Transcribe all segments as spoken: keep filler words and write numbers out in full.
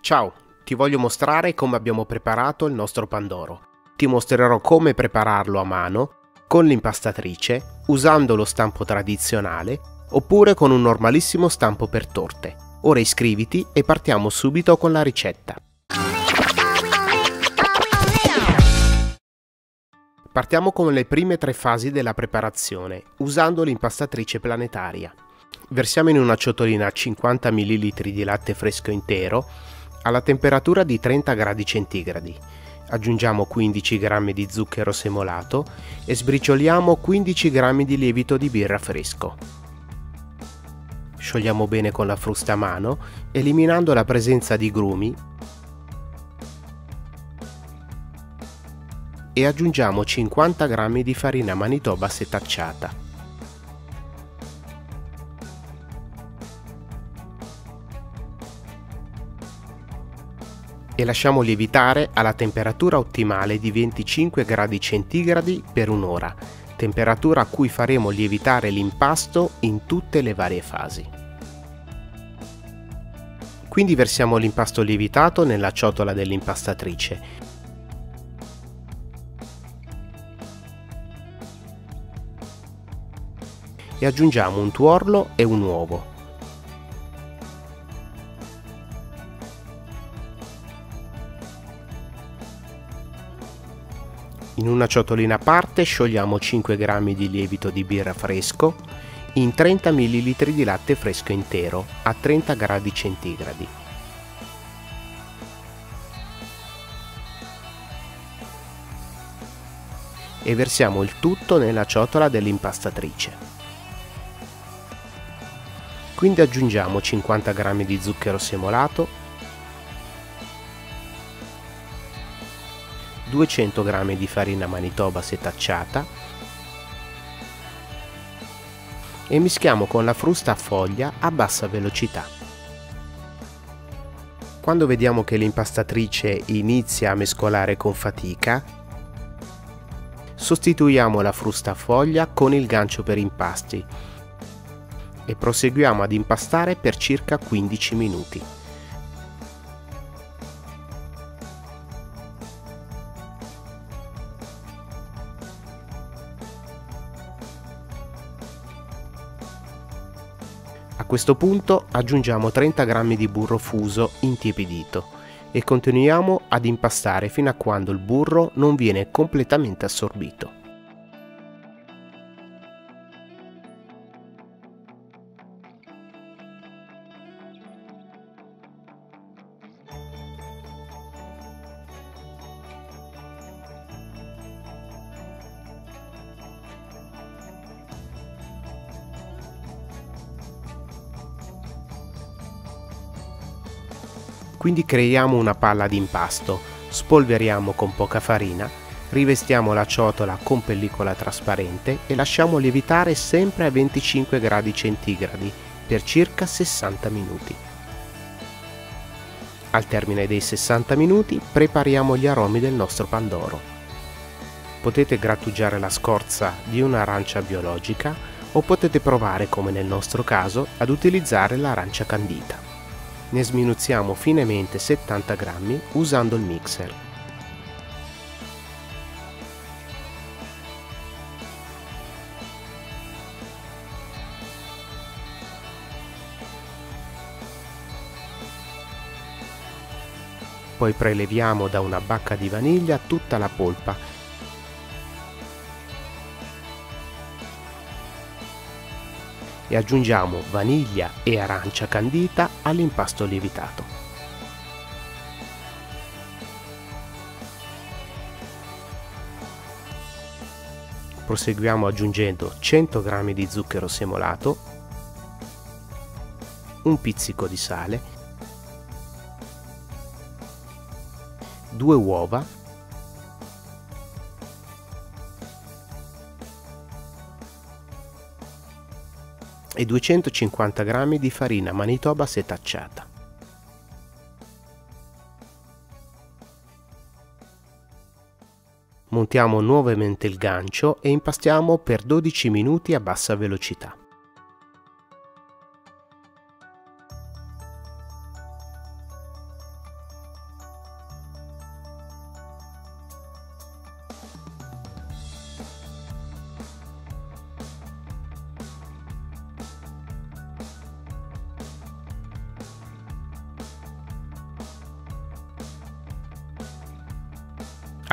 Ciao, ti voglio mostrare come abbiamo preparato il nostro pandoro. Ti mostrerò come prepararlo a mano, con l'impastatrice, usando lo stampo tradizionale, oppure con un normalissimo stampo per torte. Ora iscriviti e partiamo subito con la ricetta. Partiamo con le prime tre fasi della preparazione, usando l'impastatrice planetaria. Versiamo in una ciotolina cinquanta millilitri di latte fresco intero, alla temperatura di trenta gradi centigradi. Aggiungiamo quindici grammi di zucchero semolato e sbricioliamo quindici grammi di lievito di birra fresco. Sciogliamo bene con la frusta a mano, eliminando la presenza di grumi, e aggiungiamo cinquanta grammi di farina Manitoba setacciata. E lasciamo lievitare alla temperatura ottimale di venticinque gradi centigradi per un'ora, temperatura a cui faremo lievitare l'impasto in tutte le varie fasi. Quindi versiamo l'impasto lievitato nella ciotola dell'impastatrice. E aggiungiamo un tuorlo e un uovo. In una ciotolina a parte sciogliamo cinque grammi di lievito di birra fresco in trenta millilitri di latte fresco intero a trenta gradi centigradi. E versiamo il tutto nella ciotola dell'impastatrice. Quindi aggiungiamo cinquanta grammi di zucchero semolato, duecento grammi di farina Manitoba setacciata e mischiamo con la frusta a foglia a bassa velocità. Quando vediamo che l'impastatrice inizia a mescolare con fatica, sostituiamo la frusta a foglia con il gancio per impasti e proseguiamo ad impastare per circa quindici minuti. A questo punto aggiungiamo trenta grammi di burro fuso intiepidito e continuiamo ad impastare fino a quando il burro non viene completamente assorbito. Quindi creiamo una palla di impasto, spolveriamo con poca farina, rivestiamo la ciotola con pellicola trasparente e lasciamo lievitare sempre a venticinque gradi centigradi per circa sessanta minuti. Al termine dei sessanta minuti prepariamo gli aromi del nostro pandoro. Potete grattugiare la scorza di un'arancia biologica o potete provare, come nel nostro caso, ad utilizzare l'arancia candita. Ne sminuzziamo finemente settanta grammi usando il mixer. Poi preleviamo da una bacca di vaniglia tutta la polpa e aggiungiamo vaniglia e arancia candita all'impasto lievitato. Proseguiamo aggiungendo cento grammi di zucchero semolato, un pizzico di sale, due uova e duecentocinquanta grammi di farina Manitoba setacciata. Montiamo nuovamente il gancio e impastiamo per dodici minuti a bassa velocità.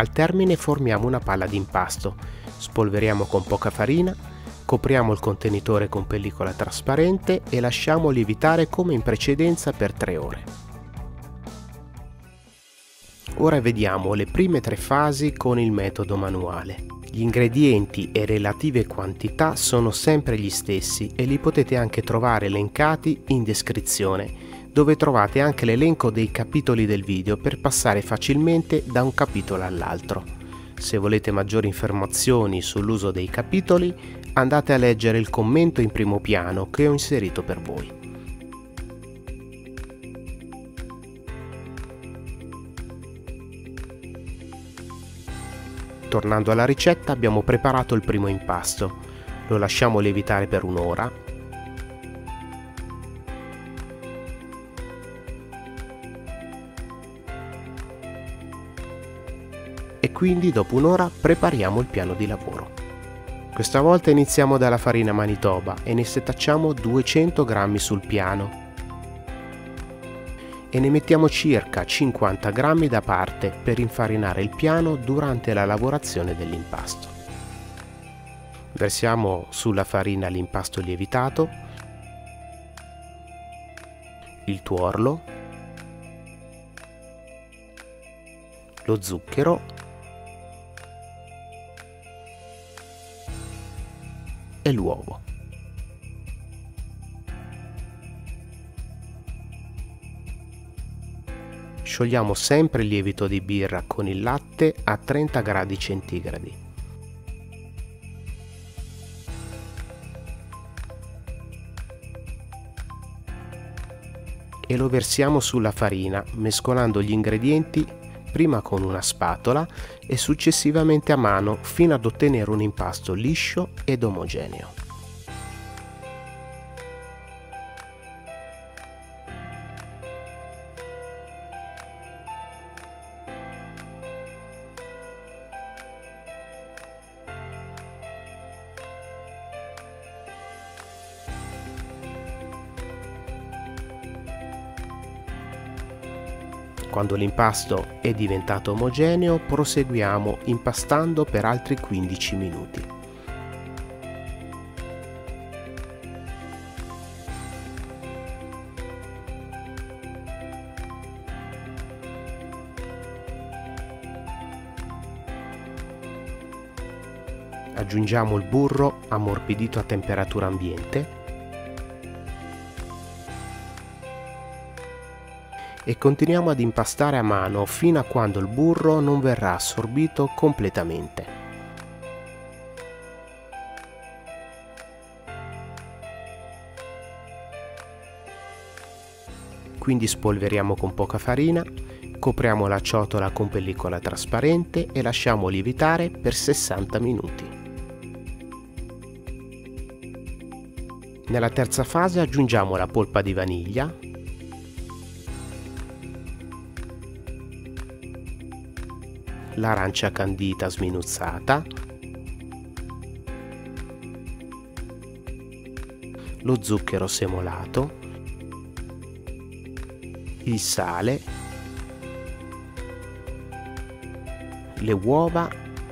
Al termine formiamo una palla di impasto, spolveriamo con poca farina, copriamo il contenitore con pellicola trasparente e lasciamo lievitare come in precedenza per tre ore. Ora vediamo le prime tre fasi con il metodo manuale. Gli ingredienti e relative quantità sono sempre gli stessi e li potete anche trovare elencati in descrizione, dove trovate anche l'elenco dei capitoli del video per passare facilmente da un capitolo all'altro. Se volete maggiori informazioni sull'uso dei capitoli, andate a leggere il commento in primo piano che ho inserito per voi. Tornando alla ricetta, abbiamo preparato il primo impasto. Lo lasciamo lievitare per un'ora. E quindi dopo un'ora prepariamo il piano di lavoro. Questa volta iniziamo dalla farina Manitoba e ne setacciamo duecento grammi sul piano e ne mettiamo circa cinquanta grammi da parte per infarinare il piano durante la lavorazione dell'impasto. Versiamo sulla farina l'impasto lievitato, il tuorlo, lo zucchero e l'uovo. Sciogliamo sempre il lievito di birra con il latte a trenta gradi centigradi. E lo versiamo sulla farina, mescolando gli ingredienti prima con una spatola e successivamente a mano fino ad ottenere un impasto liscio ed omogeneo. Quando l'impasto è diventato omogeneo, proseguiamo impastando per altri quindici minuti. Aggiungiamo il burro ammorbidito a temperatura ambiente e continuiamo ad impastare a mano fino a quando il burro non verrà assorbito completamente. Quindi spolveriamo con poca farina, copriamo la ciotola con pellicola trasparente e lasciamo lievitare per sessanta minuti. Nella terza fase aggiungiamo la polpa di vaniglia, l'arancia candita sminuzzata, lo zucchero semolato, il sale, le uova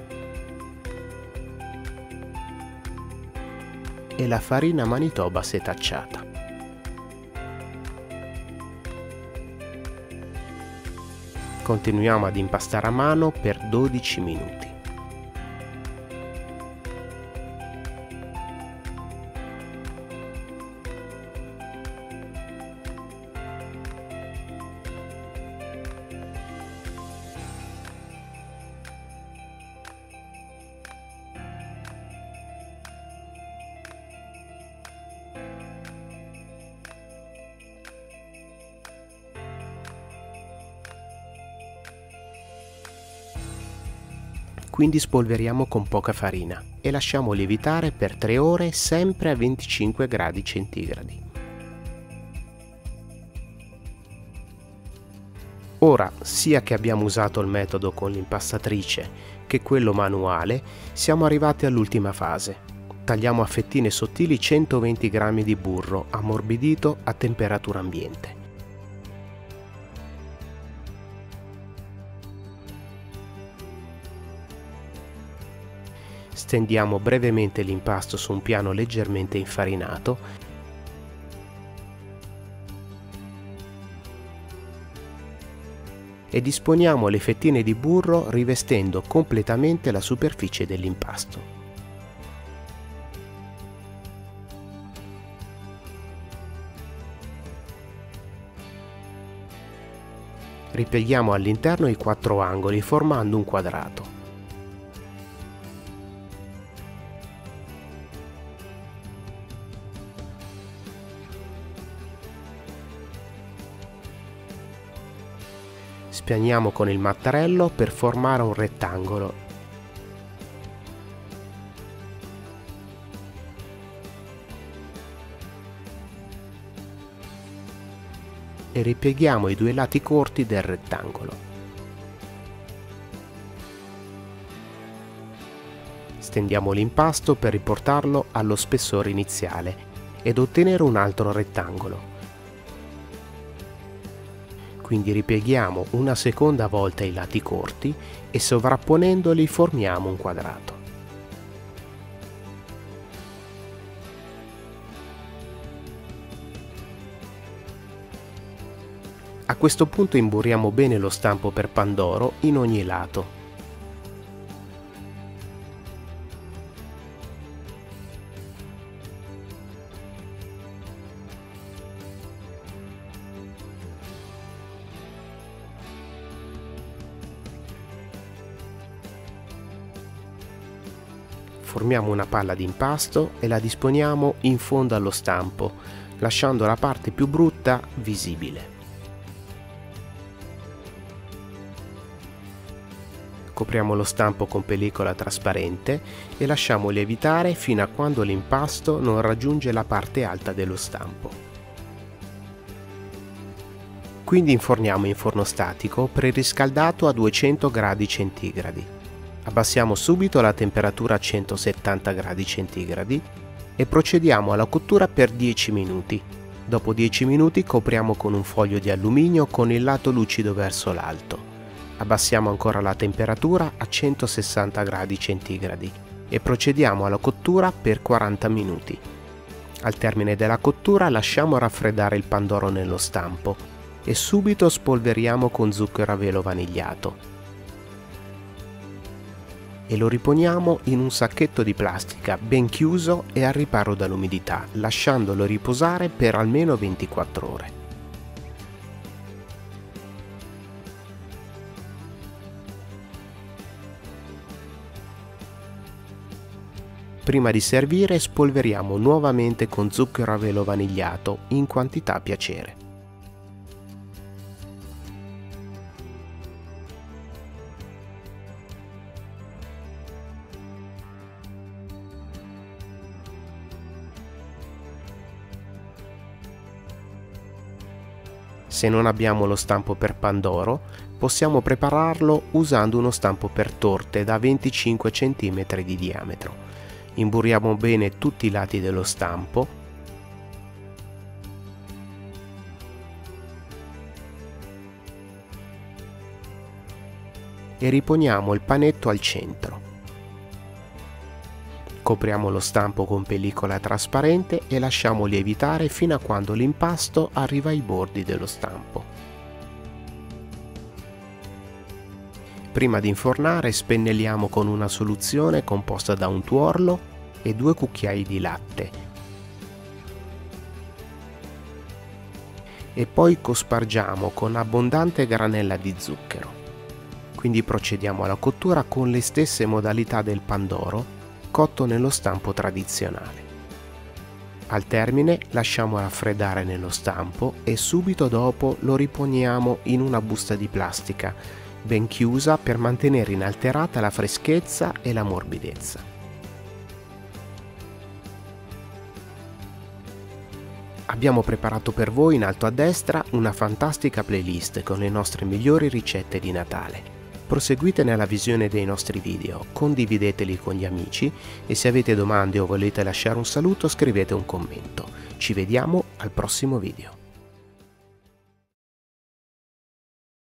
e la farina Manitoba setacciata. Continuiamo ad impastare a mano per dodici minuti. Quindi spolveriamo con poca farina e lasciamo lievitare per tre ore sempre a venticinque gradi centigradi. Ora, sia che abbiamo usato il metodo con l'impastatrice che quello manuale, siamo arrivati all'ultima fase. Tagliamo a fettine sottili centoventi grammi di burro ammorbidito a temperatura ambiente. Stendiamo brevemente l'impasto su un piano leggermente infarinato e disponiamo le fettine di burro rivestendo completamente la superficie dell'impasto. Ripieghiamo all'interno i quattro angoli formando un quadrato. Spianiamo con il mattarello per formare un rettangolo. E ripieghiamo i due lati corti del rettangolo. Stendiamo l'impasto per riportarlo allo spessore iniziale ed ottenere un altro rettangolo. Quindi ripieghiamo una seconda volta i lati corti e sovrapponendoli formiamo un quadrato. A questo punto imburriamo bene lo stampo per pandoro in ogni lato. Formiamo una palla di impasto e la disponiamo in fondo allo stampo, lasciando la parte più brutta visibile. Copriamo lo stampo con pellicola trasparente e lasciamo lievitare fino a quando l'impasto non raggiunge la parte alta dello stampo. Quindi inforniamo in forno statico preriscaldato a duecento gradi centigradi. Abbassiamo subito la temperatura a centosettanta gradi centigradi e procediamo alla cottura per dieci minuti. Dopo dieci minuti copriamo con un foglio di alluminio con il lato lucido verso l'alto. Abbassiamo ancora la temperatura a centosessanta gradi centigradi e procediamo alla cottura per quaranta minuti. Al termine della cottura lasciamo raffreddare il pandoro nello stampo e subito spolveriamo con zucchero a velo vanigliato e lo riponiamo in un sacchetto di plastica ben chiuso e al riparo dall'umidità, lasciandolo riposare per almeno ventiquattro ore. Prima di servire spolveriamo nuovamente con zucchero a velo vanigliato in quantità a piacere. Se non abbiamo lo stampo per pandoro, possiamo prepararlo usando uno stampo per torte da venticinque centimetri di diametro. Imburriamo bene tutti i lati dello stampo e riponiamo il panetto al centro. Copriamo lo stampo con pellicola trasparente e lasciamo lievitare fino a quando l'impasto arriva ai bordi dello stampo. Prima di infornare spennelliamo con una soluzione composta da un tuorlo e due cucchiai di latte e poi cospargiamo con abbondante granella di zucchero. Quindi procediamo alla cottura con le stesse modalità del pandoro cotto nello stampo tradizionale. Al termine lasciamo raffreddare nello stampo e subito dopo lo riponiamo in una busta di plastica ben chiusa per mantenere inalterata la freschezza e la morbidezza. Abbiamo preparato per voi in alto a destra una fantastica playlist con le nostre migliori ricette di Natale. Proseguite nella visione dei nostri video, condivideteli con gli amici e se avete domande o volete lasciare un saluto scrivete un commento. Ci vediamo al prossimo video.